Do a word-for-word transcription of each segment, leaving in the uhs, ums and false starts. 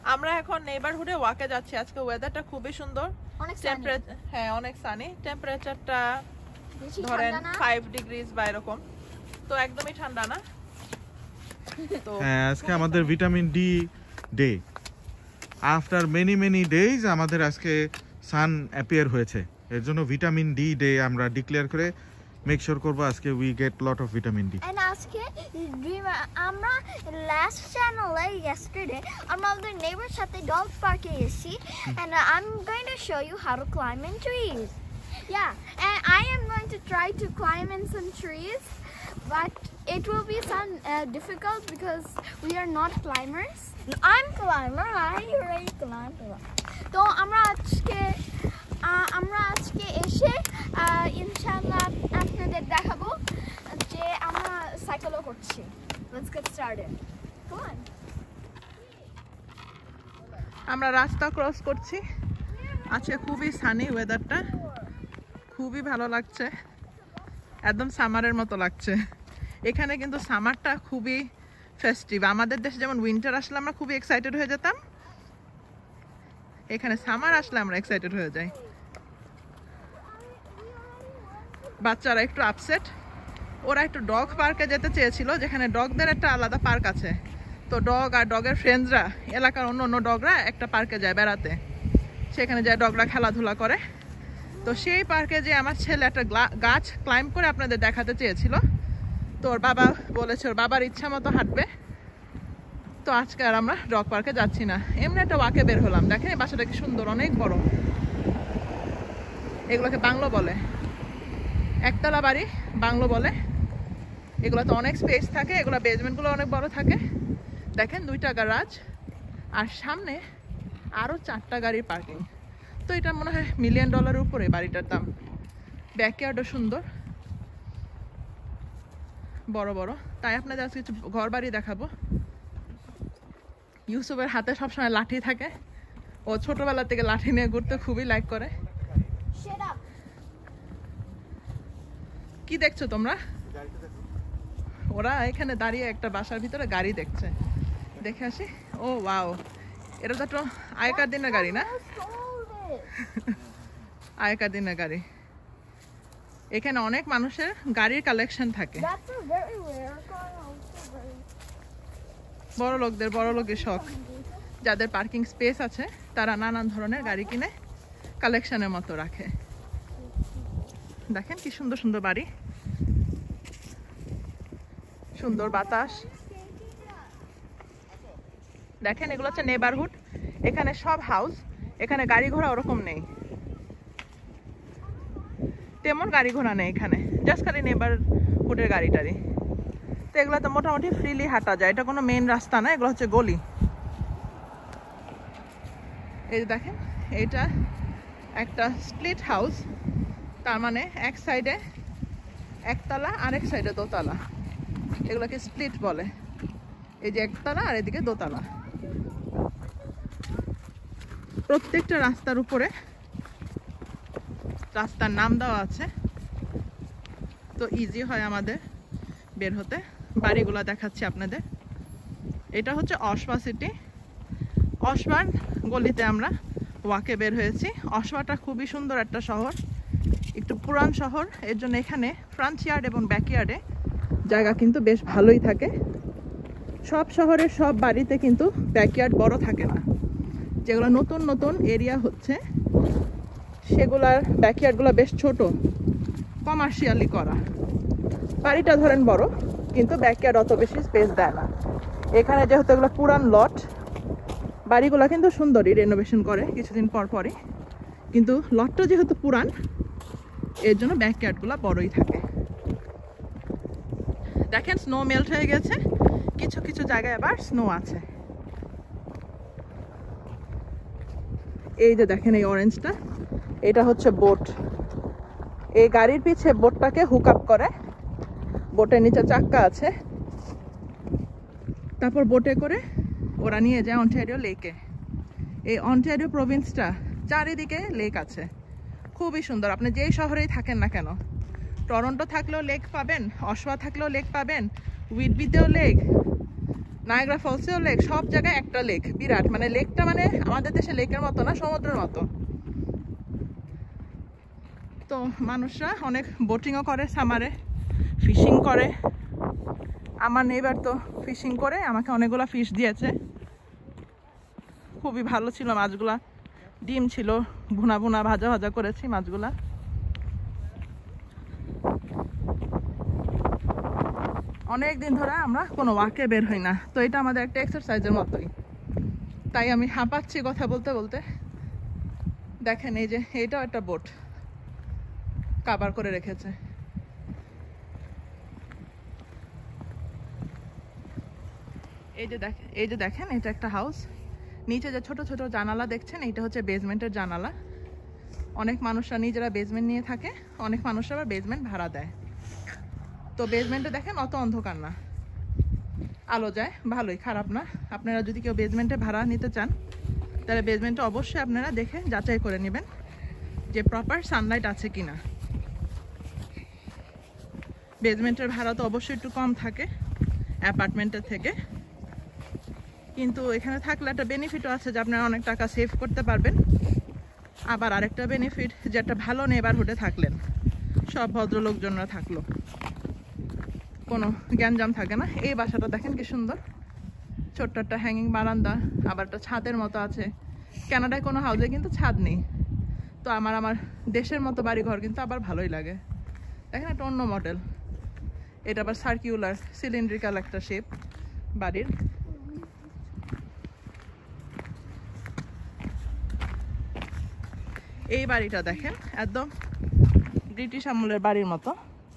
আমরা এখন নেইবারহুডে ওয়াকে যাচ্ছি। আজকে ওয়েদারটা খুবই সুন্দর, অনেক টেম্পারেচার হ্যাঁ অনেক সানি, টেম্পারেচারটা বেশি ধরেন ঠান্ডা না ফাইভ ডিগ্রিজ বা এরকম, তো একদমই ঠান্ডা না। তো হ্যাঁ আজকে আমাদের vitamin D day, after many many days আমাদের আজকে সান অ্যাপিয়ার হয়েছে, এর জন্য ভিটামিন ডি ডে আমরা ডিক্লেয়ার করে মেক শিওর করব আজকে we get lot of vitamin D. And আজকে আমরা লাস্ট চ্যানেলে yesterday আমরা আমাদের নেইবার সাথে ডগ পার্কে এসেছি and I'm going to show you how to climb in trees. Yeah, and I am going to try to climb in some trees, but it will be some uh, difficult because we are not climbers. I'm climber, I already climbed. তো আমরা আজকে আমরা আজকে এসে ইনশাআল্লাহ আপনাদের দেখাবো যে আমরা সাইকেলও করছি। Let's get started. Come on. আমরা রাস্তা ক্রস করছি, আজকে খুবই সানি ওয়েদারটা, খুবই ভালো লাগছে, একদম সামারের মতো লাগছে। এখানে কিন্তু সামারটা খুবই ফেস্টিভ, আমাদের দেশে যেমন উইন্টার আসলে আমরা খুবই এক্সাইটেড হয়ে যেতাম, এখানে সামার আসলে আমরা এক্সাইটেড হয়ে যাই। বাচ্চারা একটু আপসেট, ওরা একটু ডগ পার্কে যেতে চেয়েছিল, যেখানে ডগদের একটা আলাদা পার্ক আছে। তো ডগ আর ডগের ফ্রেন্ডসরা, এলাকার অন্য অন্য ডগরা একটা পার্কে যায় বেড়াতে, সেখানে যায় ডগরা খেলাধুলা করে। তো সেই পার্কে যে আমার ছেলে একটা গাছ ক্লাইম্ব করে আপনাদের দেখাতে চেয়েছিল, তো ওর বাবা বলেছে ওর বাবার ইচ্ছা মতো হাঁটবে। তো আজকে আর আমরা ডগ পার্কে যাচ্ছি না, এমনি একটা ওয়াকে বের হলাম। দেখেন এই বাসাটা কি সুন্দর, অনেক বড়, এগুলোকে বাংলো বলে, একতলা বাড়ি বাংলো বলে। এগুলোতে অনেক স্পেস থাকে, এগুলো বেসমেন্টগুলো অনেক বড় থাকে। দেখেন দুইটা গ্যারাজ আর সামনে আরও চারটা গাড়ির পার্কিং। তো এটা মনে হয় মিলিয়ন ডলারের উপরে বাড়িটার দাম। ব্যাকইয়ার্ডও সুন্দর, বড় বড়। তাই আপনাদের আজকে কিছু ঘর বাড়ি দেখাবো। ইউসুফের হাতে সবসময় লাঠি থাকে, ও ছোটবেলা থেকে লাঠি নিয়ে ঘুরতে খুবই লাইক করে। কি দেখছো তোমরা? ওরা এখানে দাঁড়িয়ে একটা বাসার ভিতরে গাড়ি দেখছে, দেখে আসি। ও ওয়াও, এটা তো একটা আগেকার দিনের গাড়ি না? আগেকার দিনের গাড়ি। এখানে অনেক মানুষের গাড়ির কালেকশন থাকে, বড় লোকদের, বড় লোকের শখ, যাদের পার্কিং স্পেস আছে তারা নানান ধরনের গাড়ি কিনে কালেকশনের মতো রাখে। দেখেন কি সুন্দর সুন্দর বাড়ি, সুন্দর বাতাস। দেখেন এগুলো হচ্ছে নেইবারহুড, এখানে সব হাউস, এখানে গাড়ি ঘোড়া ওরকম নেই, তেমন গাড়ি ঘোড়া নেই এখানে, জাস্ট খালি নেইবারহুডের গাড়ি টাড়ি। তো এগুলো তো মোটামুটি ফ্রিলি হাঁটা যায়, এটা কোনো মেইন রাস্তা না, এগুলো হচ্ছে গলি। এই যে দেখেন এটা একটা স্প্লিট হাউস, তার মানে এক সাইডে একতলা আরেক সাইডে দোতলা, এগুলোকে স্প্লিট বলে। এই যে একতলা আর এদিকে দোতলা। প্রত্যেকটা রাস্তার উপরে রাস্তার নাম দেওয়া আছে, তো ইজি হয় আমাদের বের হতে। বাড়িগুলো দেখাচ্ছি আপনাদের। এটা হচ্ছে অসওয়া সিটি, অসওয়ার গলিতে আমরা ওয়াকে বের হয়েছি। অসওয়াটা খুবই সুন্দর একটা শহর, একটু পুরান শহর, এর জন্য এখানে ফ্রন্ট ইয়ার্ড এবং ব্যাকইয়ার্ডে জায়গা কিন্তু বেশ ভালোই থাকে। সব শহরের সব বাড়িতে কিন্তু ব্যাকইয়ার্ড বড় থাকে না, যেগুলো নতুন নতুন এরিয়া হচ্ছে সেগুলার ব্যাকইয়ার্ডগুলো বেশ ছোট, কমার্শিয়ালি করা। বাড়িটা ধরেন বড়, কিন্তু ব্যাকইয়ার্ড অত বেশি স্পেস দেয় না। এখানে যেহেতু এগুলো পুরান লট, বাড়িগুলো কিন্তু সুন্দরই, রেনোভেশন করে কিছুদিন পর পরই, কিন্তু লটটা যেহেতু পুরান এর জন্য ব্যাকইয়ার্ডগুলো বড়ই থাকে। দেখেন স্নো মেল্ট হয়ে গেছে, কিছু কিছু জায়গায় আবার স্নো আছে। এই যে দেখেন এই অরেঞ্জটা, এটা হচ্ছে বোট। এই গাড়ির পিছে বোটটাকে হুক আপ করে, বোটের নিচে চাক্কা আছে, তারপর বোটে করে ওরা নিয়ে যায় অন্টারিও লেকে। এই অন্টারিও প্রভিন্সটা চারিদিকে লেক আছে, খুবই সুন্দর। আপনি যেই শহরেই থাকেন না কেন, টরন্টো থাকলেও লেক পাবেন, অসওয়া থাকলেও লেক পাবেন, উইটবিতেও লেক, নায়াগ্রা ফলসেও লেক, সব জায়গায় একটা লেক, বিরাট। মানে লেকটা মানে আমাদের দেশে লেকের মতো না, সমুদ্রের মতো। তো মানুষরা অনেক বোটিংও করে, সামারে ফিশিং করে। আমার নেইবার তো ফিশিং করে আমাকে অনেকগুলো ফিশ দিয়েছে, খুবই ভালো ছিল মাছগুলা। ডিম ছিল, ভুনা ভুনা ভাজা ভাজা করেছি মাছগুলা। অনেক দিন ধরে আমরা কোনো ওয়াকে বের হই না, তো এটা আমাদের একটা এক্সারসাইজের মতোই। তাই আমি হাঁপাচ্ছি কথা বলতে বলতে। দেখেন এই যে এইটাও একটা বোট কাভার করে রেখেছে। এই যে দেখেন, এই যে দেখেন এটা একটা হাউস। নিচে যে ছোট ছোট জানালা দেখছেন, এইটা হচ্ছে বেসমেন্টের জানালা। অনেক মানুষরা নিজেরা বেসমেন্ট নিয়ে থাকে, অনেক মানুষরা আবার বেসমেন্ট ভাড়া দেয়। তো বেসমেন্টে দেখেন অত অন্ধকার না, আলো যায় ভালোই, খারাপ না। আপনারা যদি কেউ বেসমেন্টে ভাড়া নিতে চান তাহলে বেসমেন্টে অবশ্যই আপনারা দেখে যাচাই করে নেবেন যে প্রপার সানলাইট আছে কিনা। বেসমেন্টের ভাড়া তো অবশ্যই একটু কম থাকে অ্যাপার্টমেন্টের থেকে, কিন্তু এখানে থাকলে একটা বেনিফিটও আছে যে আপনারা অনেক টাকা সেভ করতে পারবেন। আবার আরেকটা বেনিফিট যে একটা ভালো নেবারহুডে থাকলেন, সব ভদ্রলোকজনরা থাকলো, কোনো গ্যাঞ্জাম থাকে না। এই বাসাটা দেখেন কি সুন্দর, ছোট্ট একটা হ্যাঙ্গিং বারান্দা, আবার একটা ছাদের মতো আছে। কানাডায় কোনো হাউসে কিন্তু ছাদ নেই, তো আমার আমার দেশের মতো বাড়ি ঘর কিন্তু আবার ভালোই লাগে। দেখেন একটা অন্য মডেল, এটা আবার সার্কিউলার সিলিন্ড্রিক্যাল একটা শেপ বাড়ির। এই বাড়িটা দেখেন একদম ব্রিটিশ আমলের বাড়ির মতো।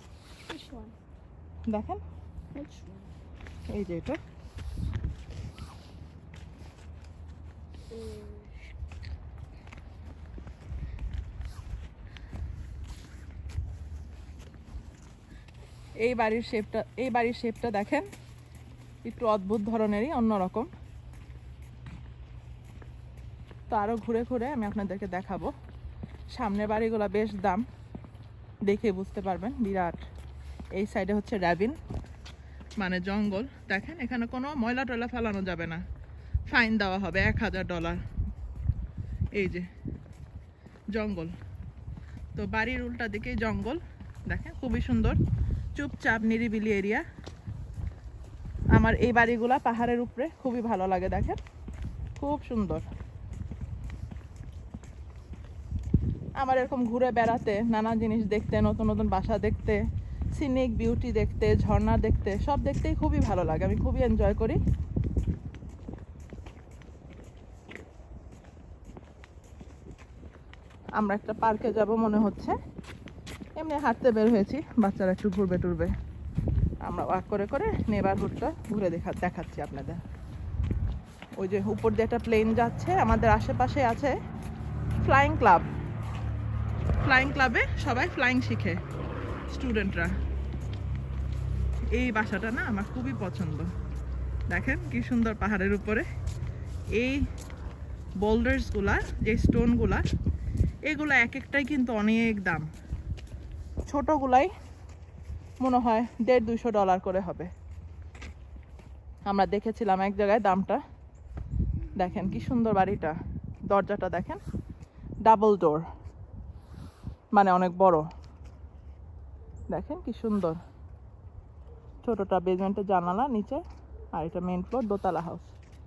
দেখেন এই যে এটা, এই বাড়ির শেপটা, এই বাড়ির শেপটা দেখেন একটু অদ্ভুত ধরনেরই, অন্যরকম। তো আরো ঘুরে ঘুরে আমি আপনাদেরকে দেখাবো। সামনে বাড়িগুলো বেশ দাম, দেখে বুঝতে পারবেন, বিরাট। এই সাইডে হচ্ছে র্যাবিন মানে জঙ্গল। দেখেন এখানে কোনো ময়লা টয়লা ফেলানো যাবে না, ফাইন দেওয়া হবে এক হাজার ডলার। এই যে জঙ্গল, তো বাড়ির উল্টা দিকেই জঙ্গল। দেখেন খুবই সুন্দর, চুপচাপ নিরিবিলি এরিয়া। আমার এই বাড়িগুলা পাহাড়ের উপরে, খুবই ভালো লাগে। দেখেন খুব সুন্দর। আমার এরকম ঘুরে বেড়াতে, নানা জিনিস দেখতে, নতুন নতুন বাসা দেখতে, সিনিক বিউটি দেখতে, ঝর্ণা দেখতে, সব দেখতেই খুবই ভালো লাগে, আমি খুবই এনজয় করি। আমরা একটা পার্কে যাব মনে হচ্ছে, এমনি হাঁটতে বের হয়েছি, বাচ্চারা একটু ঘুরবে টুরবে। আমরা ওয়াক করে করে নেবারহুডটা ঘুরে দেখা দেখাচ্ছি আপনাদের। ওই যে উপর দিয়ে একটা প্লেন যাচ্ছে, আমাদের আশেপাশে আছে ফ্লাইং ক্লাব। ফ্লাইং ক্লাবে সবাই ফ্লাইং শিখে স্টুডেন্টরা। এই বাসাটা না আমার খুবই পছন্দ। দেখেন কি সুন্দর পাহাড়ের উপরে এই বোল্ডার্সগুলা, যে স্টোনগুলা, এগুলো এক একটাই কিন্তু অনেক দাম। ছোটগুলাই মনে হয় দেড় দুইশো ডলার করে হবে। আমরা দেখেছিলাম এক জায়গায় দামটা। দেখেন কি সুন্দর বাড়িটা, দরজাটা দেখেন ডাবল ডোর, মানে অনেক বড়। দেখেন কি সুন্দর, ছোটটা বেসমেন্টের জানালা নিচে, আর এটা মেইন ফ্লোর, দোতলা হাউস।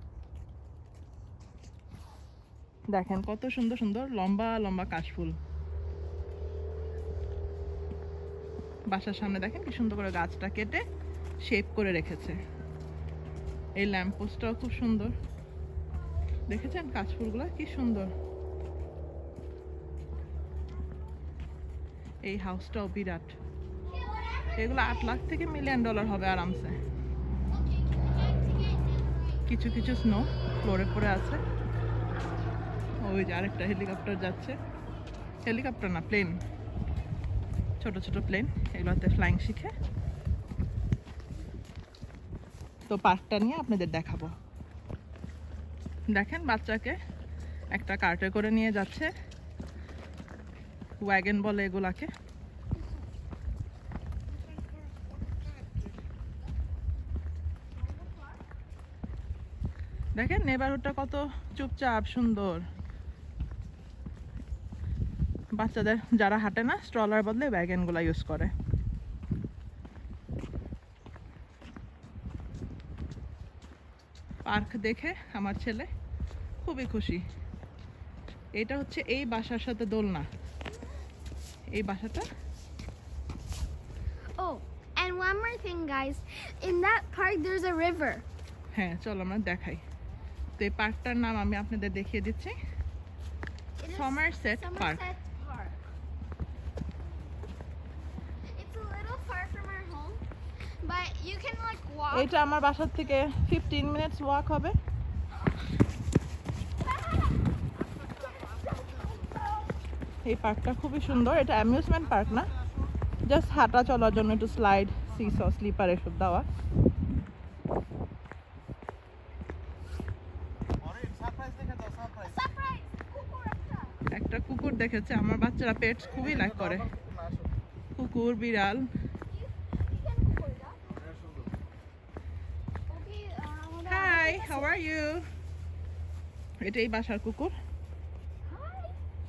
দেখেন কত সুন্দর সুন্দর লম্বা লম্বা কাশফুল। বাসার সামনে দেখেন কি সুন্দর করে গাছটা কেটে শেপ করে রেখেছে। এই ল্যাম্প পোস্টটাও খুব সুন্দর, দেখেছেন কাশফুলগুলো কি সুন্দর। এই হাউসটাও বিরাট, এগুলো আট লাখ থেকে মিলিয়ন ডলার হবে আরামসে। কিছু কিছু স্নো ফ্লোরে পড়ে আছে। ওই যে আরেকটা হেলিকপ্টার যাচ্ছে, হেলিকপ্টার না প্লেন, ছোট ছোট প্লেন, এগুলোতে ফ্লাইং শিখে। তো পার্কটা নিয়ে আপনাদের দেখাবো। দেখেন বাচ্চাকে একটা কার্টে করে নিয়ে যাচ্ছে, ওয়াগন বলে এগুলাকে। দেখেন নেবারহুডটা কত চুপচাপ সুন্দর। বাচ্চাদের যারা হাঁটে না স্ট্রলার বদলে ব্যাগেন গুলা ইউজ করে। পার্ক দেখে আমার ছেলে খুবই খুশি। এটা হচ্ছে এই বাসার সাথে দোলনা, এই বাসাটা। Oh, and one more thing, guys. In that park, there's a river. হ্যাঁ চলো আমরা দেখাই। তো এই পার্কটার নাম আমি আপনাদের দেখিয়ে দিচ্ছি, It is Somerset Park. Somerset Park. It's a little far from our home, but you can like walk. এটা আমার বাসার থেকে ফিফটিন মিনিটস ওয়াক হবে। এই পার্কটা খুবই সুন্দর। এটা অ্যামিউজমেন্ট পার্ক না, জাস্ট হাঁটা চলার জন্য একটু স্লাইড, সিস, স্লিপার এসব দেওয়া। Surprise! কুকুর একটা। একটা কুকুর দেখেছে, আমার বাচ্চারা পেটস খুবই লাইক করে, কুকুর বিড়াল। You can কুকুর দাও। Okay, uh, আমাদের হাই, আরেকটা হাউ আর ইউ? এটা এই বাসার কুকুর। Hi.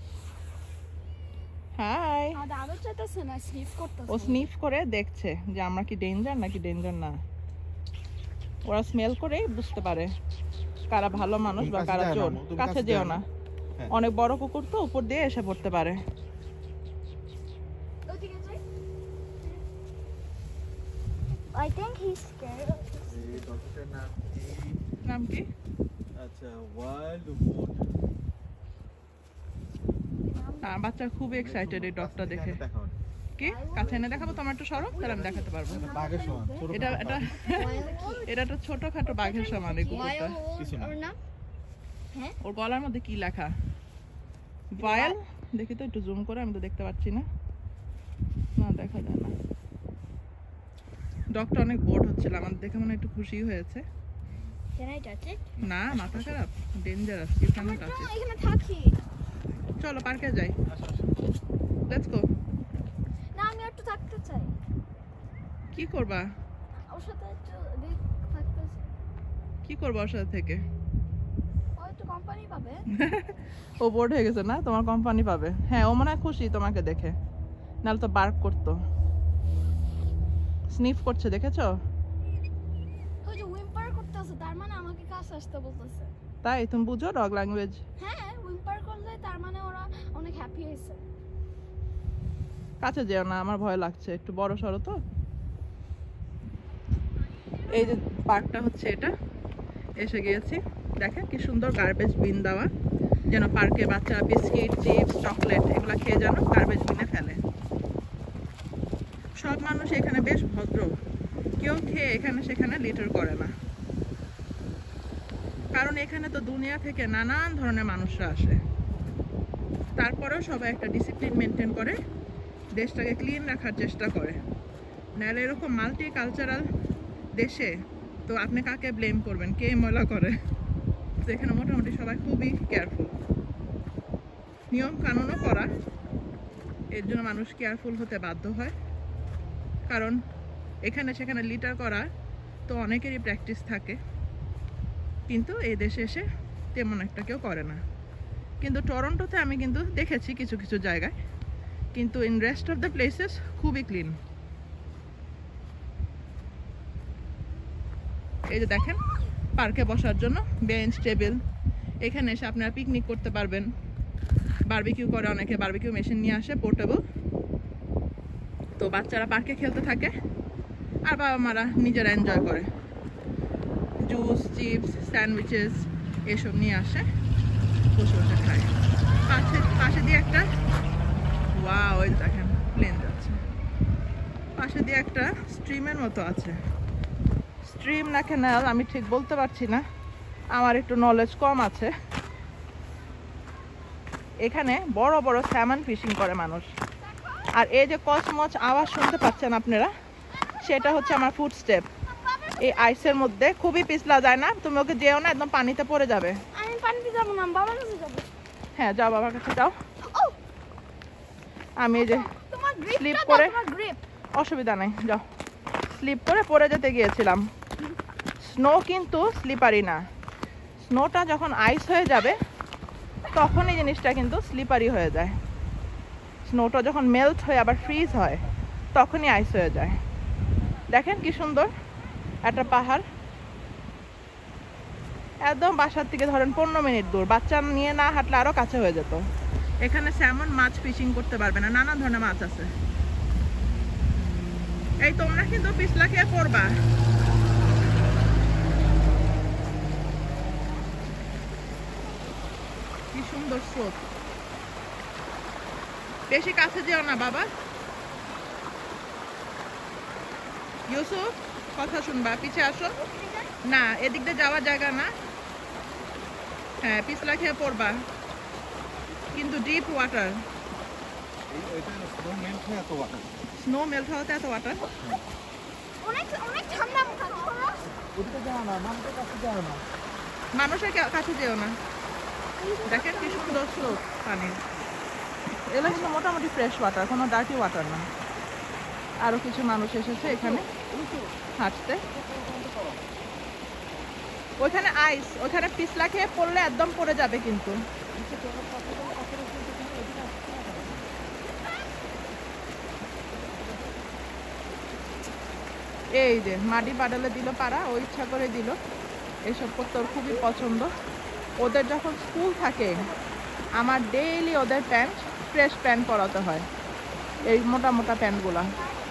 হাই। আমাদের আরো চাইতেছে না, স্নিফ করতেছে। ও স্নিফ করে দেখছে যে আমরা কি ডেঞ্জার নাকি ডেঞ্জার না। ওরা স্মেল করেই বুঝতে পারে কারা ভালো মানুষ বা তুমি কারা কাছে যাও চোর। না, তুমি কাছে কাছে যেও যাও না, না। হ্যাঁ। অনেক বড় কুকুর তো উপর দিয়ে এসে পড়তে পারে। ওদিকে যাই। I think he's scared. এই ডগটার নাম কি? নাম কি? আচ্ছা, ওয়াইল্ড উড। আহ, বাচ্চা খুব এক্সাইটেড এই ডগটা দেখে। দেখাও। কি কাছে এনে দেখাবো? তোমার একটু সরব, তাহলে আমি দেখাতে পারবো। বাঘের সমান ছোট এটা এটা এটা একটা ছোটখাটো বাঘের সমান এই কুকুরটা। কিছু না। ওর নাম? ওর গলার মধ্যে কি লেখা? ভায়াল। দেখি তো একটু জুম করে, আমি তো দেখতে পাচ্ছি না। না দেখা যায় না। ডগটা অনেক বোর্ড হচ্ছিল, আমার দেখে মনে হয় একটু খুশি হয়েছে। Can I touch it? না মাথা খারাপ, dangerous, you can't touch it. এখানে থাকি। চলো পার্কে যাই, লেটস গো। না আমি একটু থাকতে চাই। কি করবা? ওর সাথে একটু দেখ থাকতে চাই। কি করবা ওর সাথে থেকে? ও একটু কোম্পানি পাবে। ও বোর্ড হয়ে গেছে না, তোমার কোম্পানি পাবে। হ্যাঁ ও মনে হয় খুশি তোমাকে দেখে, নাহলে তো বার্ক করতো। স্নিফ করছে দেখেছো? ওই যে উইম্পার করতেছে, তার মানে আমাকে কাছে আসতে বলতেছে। তাই তুমি বুঝো ডগ ল্যাঙ্গুয়েজ? হ্যাঁ উইম্পার করলে তার মানে ওরা অনেক হ্যাপি হয়েছে। কাছে যেও না, আমার ভয় লাগছে, একটু বড় সড়ো তো। এই যে পার্কটা হচ্ছে এটা, এসে গিয়েছি। দেখেন কি সুন্দর গার্বেজ বিন দেওয়া, যেন পার্কে বাচ্চারা বিস্কিট, চিপস, চকলেট এগুলো খেয়ে যেন গার্বেজ বিনে ফেলে। সব মানুষ এখানে বেশ ভদ্র, কেউ খেয়ে এখানে সেখানে লিটার করে না, কারণ এখানে তো দুনিয়া থেকে নানান ধরনের মানুষরা আসে। তারপরেও সবাই একটা ডিসিপ্লিন মেনটেন করে, দেশটাকে ক্লিন রাখার চেষ্টা করে। নাহলে এরকম মাল্টি কালচারাল দেশে তো আপনি কাকে ব্লেম করবেন, কে ময়লা করে? তো এখানে মোটামুটি সবাই খুবই কেয়ারফুল, নিয়ম কানুনও করা। এর জন্য মানুষ কেয়ারফুল হতে বাধ্য হয়, কারণ এখানে সেখানে লিটার করা তো অনেকেরই প্র্যাকটিস থাকে, কিন্তু এই দেশে এসে তেমন একটা কেউ করে না। কিন্তু টরন্টোতে আমি কিন্তু দেখেছি কিছু কিছু জায়গায়, কিন্তু in rest of the places খুবই ক্লিন। এই যে দেখেন পার্কে বসার জন্য বেঞ্চ, টেবিল, এখানে এসে আপনারা পিকনিক করতে পারবেন। বারবিকিউ করে অনেকে, বারবিকিউ মেশিন নিয়ে আসে পোর্টেবল, তো বাচ্চারা পার্কে খেলতে থাকে আর বাবা মারা নিজেরা এনজয় করে। জুস, চিপস, স্যান্ডউইচেস এসব নিয়ে আসে, বসে বসে খায়। পাশে পাশে দিয়ে একটা ওয়াও, ওই দেখেন প্লেন যাচ্ছে, পাশে দিয়ে একটা স্ট্রিমের মতো আছে। স্ট্রিম না ক্যানাল আমি ঠিক বলতে পারছি না, আমার একটু নলেজ কম আছে। এখানে বড় বড় স্যামন ফিশিং করে মানুষ। আর এই যে কচমচ আওয়াজ শুনতে পাচ্ছেন আপনারা, সেটা হচ্ছে আমার ফুটস্টেপ। এই আইসের মধ্যে খুবই পিছলা যায় না, তুমি ওকে যেও না, একদম পানিতে পড়ে যাবে। আমি পানিতে যাব না, বাবার কাছে যাব। হ্যাঁ যাও, বাবার কাছে যাও। ও আমি এই যে তোমার গ্রিপ স্লিপ করে করে, তোমার গ্রিপ। অসুবিধা নেই, যাও। স্লিপ করে পড়ে যেতে গিয়েছিলাম। স্নো কিন্তু স্লিপারি না, স্নোটা যখন আইস হয়ে যাবে তখন এই জিনিসটা কিন্তু স্লিপারি হয়ে যায়। স্নোটা যখন মেল্ট হয়ে আবার ফ্রিজ হয় তখনই আইস হয়ে যায়। দেখেন কি সুন্দর একটা পাহাড়, একদম বাসার থেকে ধরেন পনেরো মিনিট দূর, বাচ্চা নিয়ে না হাঁটলে আরো কাছে হয়ে যেত। এখানে স্যামন মাছ ফিশিং করতে পারবে না, নানা ধরনের মাছ আছে। এই তোমরা কিন্তু পিছলা খেয়ে পড়বা। কি সুন্দর স্রোত, বেশি কাছে যেও না বাবা। ইউসুফ কথা শুনবা, পিছে আসো। না, এদিক দিয়ে যাওয়ার জায়গা না। হ্যাঁ, পিছলা খেয়ে পড়বা, কিন্তু ডিপ ওয়াটার। স্নো মেল্ট হওয়াতে এত ওয়াটার। অনেক অনেক ঠান্ডা মানুষের কাছে যেও না। দেখেন কি সুন্দর স্রোত পানির। এগুলো কিন্তু মোটামুটি ফ্রেশ ওয়াটার, কোনো ডার্টি ওয়াটার না। আরো কিছু মানুষ এসেছে এখানে হাঁটতে। ওইখানে আইস, ওইখানে পিছলা খেয়ে পড়লে একদম পড়ে যাবে কিন্তু। এই যে মাটি পাডালে দিল পাড়া, ও ইচ্ছা করে দিল। এইসব করতে ওর খুবই পছন্দ। ওদের যখন স্কুল থাকে আমার ডেইলি ওদের প্যান্ট, ফ্রেশ প্যান্ট পরাতে হয়, এই মোটা মোটা প্যান্টগুলা।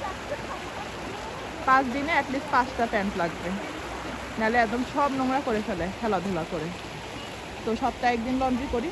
পাঁচ দিনে অ্যাটলিস্ট পাঁচটা প্যান্ট লাগবে, নাহলে একদম সব নোংরা করে ফেলে খেলাধুলা করে। তো সপ্তাহে একদিন লন্ড্রি করি।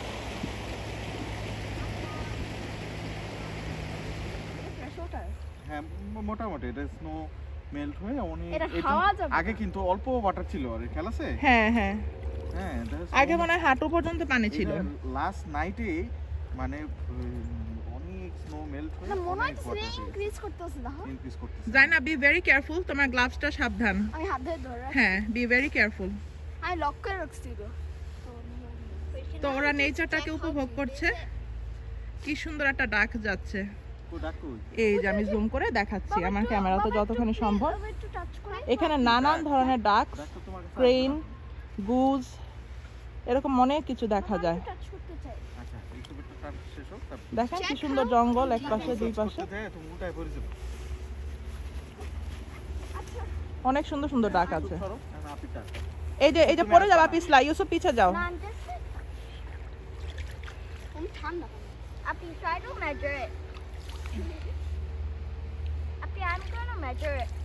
হ্যাঁ, মোটামুটি এটা স্নো মেল্ট হয়ে অনেক। এটা খাওয়া যাবে আগে কিন্তু অল্প ওয়াটার ছিল আর খেলাছে। হ্যাঁ হ্যাঁ হ্যাঁ, আগে মনে হয় হাঁটু পর্যন্ত পানি ছিল। লাস্ট নাইটে মানে অনেক স্নো মেল্ট হয়ে না মনে অনেক হচ্ছে water ইনক্রিজ করতেছে না। increase করতেছে। জাইনা, বি ভেরি কেয়ারফুল, তোমার গ্লাভসটা সাবধান। আমি হাত ধরে ধরে রাখছি। হ্যাঁ, বি ভেরি কেয়ারফুল। আমি লক করে রাখছি তো। তো ওরা নেচারটাকে উপভোগ করছে। কি সুন্দর একটা ডাক যাচ্ছে। কো ডাকু এই যে আমি জুম করে দেখাচ্ছি আমার ক্যামেরাতে যতখানি সম্ভব। বাবা একটু টাচ করে। এখানে নানান ধরনের ডাক, ডাকু তোমার কাছে ক্রেন, গুজ, এরকম অনেক কিছু দেখা যায়। টাচ করতে চাই। আচ্ছা, একটু একটু টান শেষ হোক তারপর দেখেন কি সুন্দর জঙ্গল, এক পাশে দুই পাশে করতে যায় তুমি উল্টায় পড়ে যাবে। অনেক সুন্দর সুন্দর ডাক আছে। ধরো আমি আপিটা এই যে এই যে পড়ে যাবা পিছলা, ইউসুফ পিছে যাও। না আনতেছে। আমি ঠান্ডা। আপনি try to measure it. আপনি I'm gonna measure it.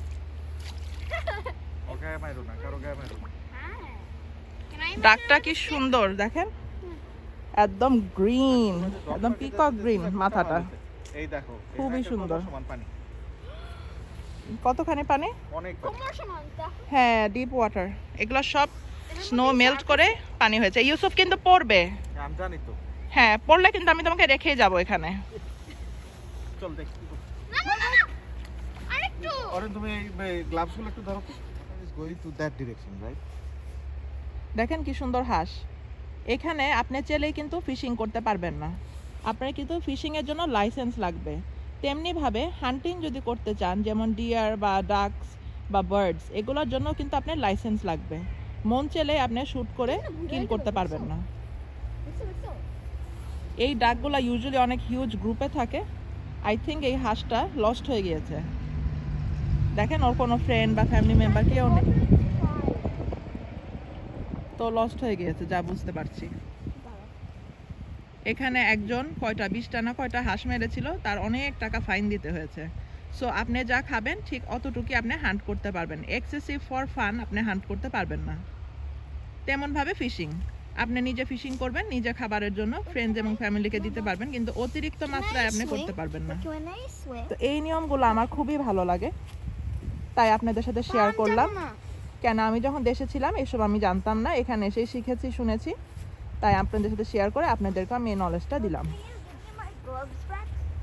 ওকে মাইরো না, কারো গায়ে মাইরো না। হ্যাঁ। Can I ডাকটা কি সুন্দর দেখেন, একদম গ্রিন, একদম পিকক গ্রিন মাথাটা। এই দেখো খুবই এখানে সুন্দর। কত সমান পানি, কতখানি পানি? অনেক পানি। কোমর সমান দেখো। হ্যাঁ, ডিপ ওয়াটার। এগুলো সব স্নো মেল্ট করে পানি হয়েছে। ইউসুফ কিন্তু পড়বে। আমি জানি তো। হ্যাঁ, পড়লে কিন্তু আমি তোমাকে রেখেই যাব এখানে। চল দেখ কি করছিস। না না না, না। আরেকটু। ওরে তুমি এই গ্লাভসগুলো একটু ধরো তো। Is going to that direction, right? দেখেন কি সুন্দর হাঁস। এখানে আপনি চাইলেই কিন্তু ফিশিং করতে পারবেন না, আপনার কিন্তু ফিশিং এর জন্য লাইসেন্স লাগবে। তেমনি ভাবে হান্টিং যদি করতে চান, যেমন ডিয়ার বা ডাকস বা বার্ডস, এগুলোর জন্য কিন্তু আপনার লাইসেন্স লাগবে। মন চাইলে আপনি শুট করে কিল করতে পারবেন না। দেখছো, দেখছো? এই ডাকগুলো ইউজুয়ালি অনেক হিউজ গ্রুপে থাকে। আই থিঙ্ক এই হাঁসটা লস্ট হয়ে গিয়েছে। দেখেন ওর কোনো ফ্রেন্ড বা ফ্যামিলি মেম্বার কেউ নেই, তো লস্ট হয়ে গিয়েছে যা বুঝতে পারছি। এখানে একজন কয়টা বিশটা না কয়টা হাঁস মেরেছিল, তার অনেক টাকা ফাইন দিতে হয়েছে। সো আপনি যা খাবেন ঠিক অতটুকুই আপনি হান্ট করতে পারবেন। এক্সেসিভ ফর ফান আপনি হান্ট করতে পারবেন না। তেমনভাবে ফিশিং, আপনি নিজে ফিশিং করবেন নিজে খাবারের জন্য, ফ্রেন্ডস এবং ফ্যামিলিকে দিতে পারবেন, কিন্তু অতিরিক্ত মাত্রায় আপনি করতে পারবেন না। Can I swim? তো এই নিয়মগুলো আমার খুবই ভালো লাগে, তাই আপনাদের সাথে শেয়ার করলাম। কেন আমি যখন দেশে ছিলাম এসব আমি জানতাম না, এখানে এসেই শিখেছি শুনেছি, তাই আপনাদের সাথে শেয়ার করে আপনাদেরকে আমি এই নলেজটা দিলাম। My gloves back.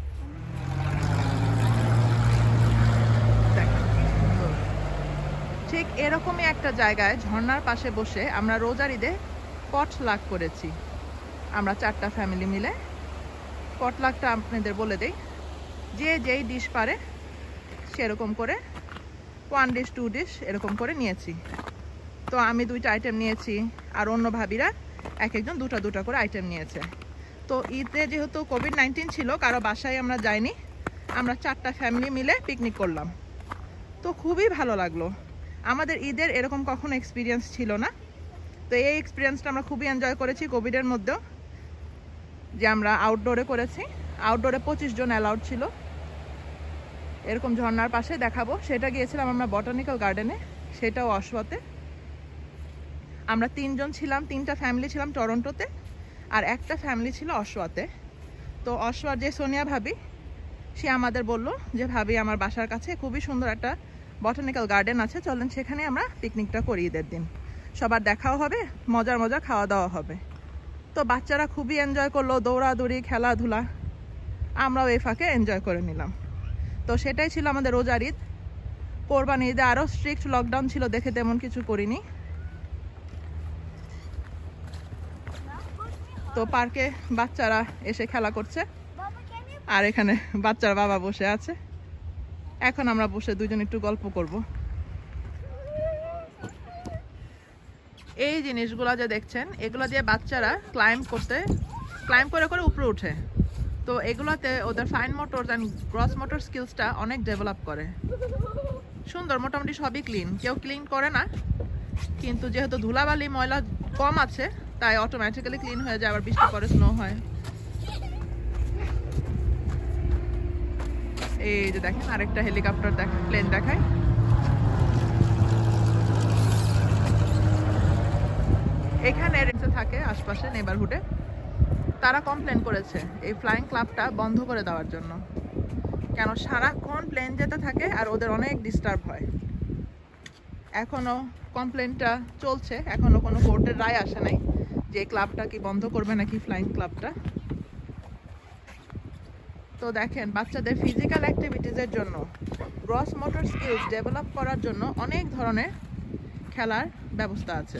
ঠিক এরকমই একটা জায়গায় ঝর্ণার পাশে বসে আমরা রোজার ঈদে পটলাক করেছি। আমরা চারটা ফ্যামিলি মিলে পটলাকটা আপনাদের বলে দেই, যে যেই ডিশ পারে সেরকম করে ওয়ান ডিশ টু ডিশ এরকম করে নিয়েছি। তো আমি দুইটা আইটেম নিয়েছি, আর অন্য ভাবিরা এক একজন দুটা দুটা করে আইটেম নিয়েছে। তো ঈদে যেহেতু কোভিড নাইন্টিন ছিল, কারো বাসায় আমরা যাইনি, আমরা চারটা ফ্যামিলি মিলে পিকনিক করলাম। তো খুবই ভালো লাগলো। আমাদের ঈদের এরকম কখনো এক্সপিরিয়েন্স ছিল না। তো এই এক্সপিরিয়েন্সটা আমরা খুবই এনজয় করেছি কোভিডের মধ্যেও, যে আমরা আউটডোরে করেছি। আউটডোরে পঁচিশ জন অ্যালাউড ছিল। এরকম ঝর্ণার পাশে দেখাবো, সেটা গিয়েছিলাম আমরা বটানিক্যাল গার্ডেনে, সেটাও অশ্বতে। আমরা তিনজন ছিলাম, তিনটা ফ্যামিলি ছিলাম টরন্টোতে, আর একটা ফ্যামিলি ছিল অশ্বতে। তো অশ্বর যে সোনিয়া ভাবি, সে আমাদের বলল যে ভাবি আমার বাসার কাছে খুবই সুন্দর একটা বটানিক্যাল গার্ডেন আছে, চলেন সেখানে আমরা পিকনিকটা করি ঈদের দিন, সবার দেখাও হবে, মজার মজা খাওয়া দাওয়া হবে। তো বাচ্চারা খুবই এনজয় করলো, দৌড়াদৌড়ি খেলাধুলা, আমরাও এই ফাঁকে এনজয় করে নিলাম। তো সেটাই ছিল আমাদের রোজার ঈদ। কোরবানি ঈদে আরও স্ট্রিক্ট লকডাউন ছিল দেখে তেমন কিছু করিনি। তো পার্কে বাচ্চারা এসে খেলা করছে, আর এখানে বাচ্চার বাবা বসে আছে। এখন আমরা বসে দুজন একটু গল্প করব। এই জিনিসগুলো যে দেখছেন, এগুলো দিয়ে বাচ্চারা ক্লাইম্ব করতে ক্লাইম্ব করে করে উপরে উঠে। তো এগুলোতে ওদের fine motor and gross motor স্কিলসটা অনেক ডেভেলপ করে। সুন্দর, মোটামুটি সবই ক্লিন, কেউ ক্লিন করে না, কিন্তু যেহেতু ধুলাবালি ময়লা কম আছে তাই অটোমেটিক্যালি ক্লিন হয়ে যায়, আবার বৃষ্টি পরে স্নো হয়। এই যে দেখেন আরেকটা হেলিকপ্টার দেখেন, প্লেন দেখায়। এখানে রেঞ্জে থাকে আশপাশে নেবারহুডে, তারা কমপ্লেন করেছে এই ফ্লাইং ক্লাবটা বন্ধ করে দেওয়ার জন্য, কেন সারাক্ষণ প্লেন যেতে থাকে আর ওদের অনেক ডিস্টার্ব হয়। এখনো কমপ্লেনটা চলছে, এখনো কোনো কোর্টের রায় আসে নাই যে ক্লাবটা কি বন্ধ করবে নাকি ফ্লাইং ক্লাবটা। তো দেখেন বাচ্চাদের ফিজিক্যাল অ্যাক্টিভিটিসের জন্য, গ্রস মোটর স্কিলস ডেভেলপ করার জন্য অনেক ধরনের খেলার ব্যবস্থা আছে।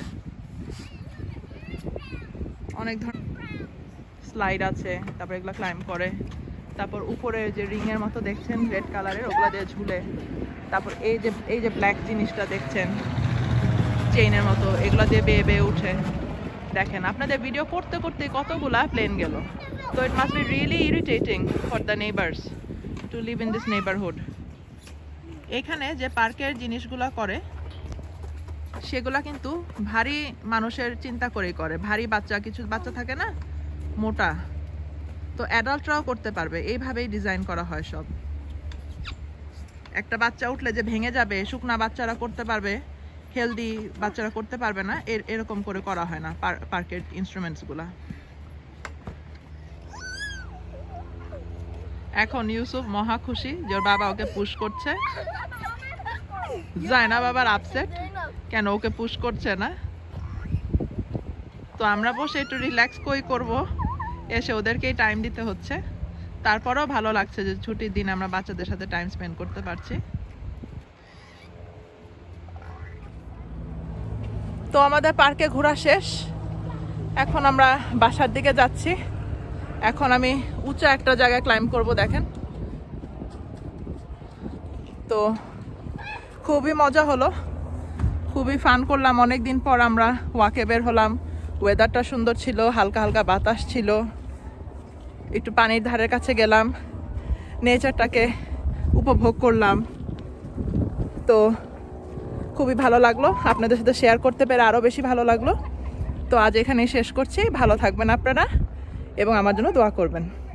অনেক ধরনের স্লাইড আছে, তারপর এগুলো ক্লাইম্ব করে, তারপর উপরে যে রিংয়ের মতো দেখছেন রেড কালারের, ওগুলো দিয়ে ঝুলে, তারপর এই যে এই যে ব্ল্যাক জিনিসটা দেখছেন চেইনের মতো, এগুলো দিয়ে বেয়ে বেয়ে উঠে। দেখেন আপনাদের ভিডিও করতে করতে কতগুলা প্লেন গেল। তো it must be really irritating for the neighbours to live in this neighbourhood. এখানে যে পার্কের জিনিসগুলো করে সেগুলা কিন্তু ভারী মানুষের চিন্তা করেই করে। ভারী বাচ্চা, কিছু বাচ্চা থাকে না মোটা, তো অ্যাডাল্টরাও করতে পারবে, এইভাবেই ডিজাইন করা হয় সব। একটা বাচ্চা উঠলে যে ভেঙে যাবে, শুকনা বাচ্চারা করতে পারবে, হেলদি বাচ্চারা করতে পারবে না, এর এরকম করে করা হয় না পার্কের ইনস্ট্রুমেন্টসগুলা। এখন ইউসুফ মহা খুশি যে ওর বাবা ওকে পুশ করছে। যায় না বাবার আপসেট, কেন ওকে পুশ করছে না। তো আমরা বসে একটু রিল্যাক্স কই করব, এসে ওদেরকেই টাইম দিতে হচ্ছে। তারপরেও ভালো লাগছে যে ছুটির দিন আমরা বাচ্চাদের সাথে টাইম স্পেন্ড করতে পারছি। তো আমাদের পার্কে ঘোরা শেষ, এখন আমরা বাসার দিকে যাচ্ছি। এখন আমি উঁচা একটা জায়গায় ক্লাইম্ব করব, দেখেন। তো খুবই মজা হলো, খুবই ফান করলাম। অনেক দিন পর আমরা ওয়াকে বের হলাম, ওয়েদারটা সুন্দর ছিল, হালকা হালকা বাতাস ছিল, একটু পানির ধারের কাছে গেলাম, নেচারটাকে উপভোগ করলাম। তো খুবই ভালো লাগলো, আপনাদের সাথে শেয়ার করতে পেরে আরও বেশি ভালো লাগলো। তো আজ এখানেই শেষ করছি, ভালো থাকবেন আপনারা এবং আমার জন্য দোয়া করবেন।